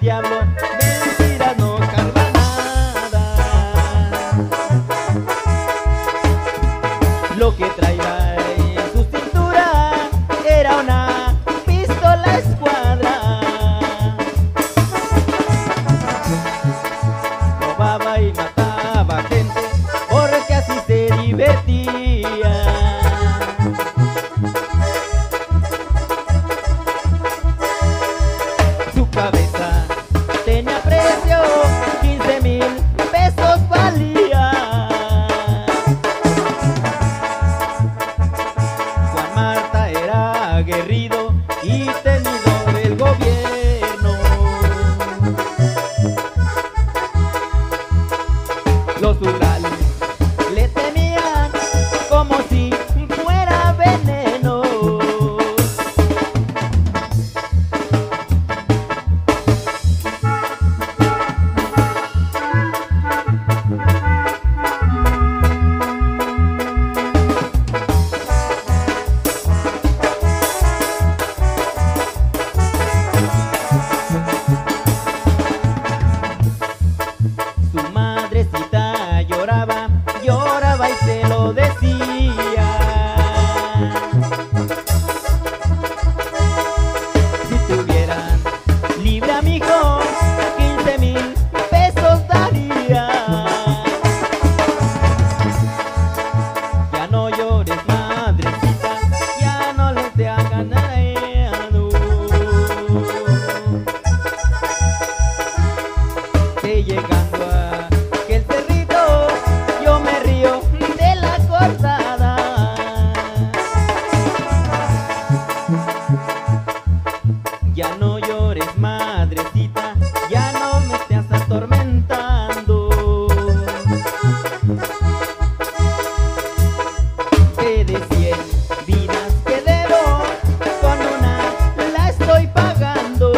diablo, mentira no carga nada. Lo que traía en su cintura era una pistola escuadra. Robaba y mataba gente porque así se divertía. Su cabeza tenía precio, 15,000 pesos valía. Juan Marta era aguerrido y temido del gobierno. Los rurales le temían como si fuera veneno. Su madrecita lloraba, lloraba y se lo decía. Si tuvieran libre a mi hijo, 15,000 pesos daría. Ya no llores, madrecita, ya no les te hagan daño. Que llegando a aquel cerrito, yo me río de la cortada. Ya no llores, madrecita, ya no me estés atormentando. Que de 100 vidas que debo, con una la estoy pagando.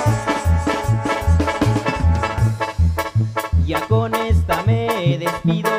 Ya con esta me despido.